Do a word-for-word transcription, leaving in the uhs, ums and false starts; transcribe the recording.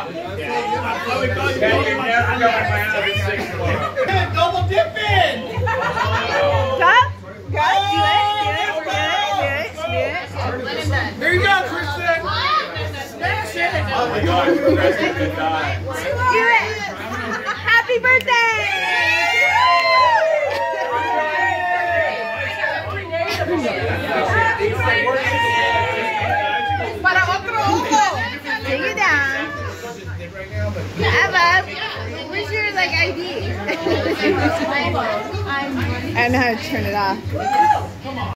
Double dipping! Go! Go! Do it! Do it! Do it! Do it! Do it! There you go, Kristen! Smash it! Oh my God, Kristen's gonna die. Do it! Happy birthday! Para otro ojo. Take it down. Emma, where's your like I D? I don't know how to turn it off.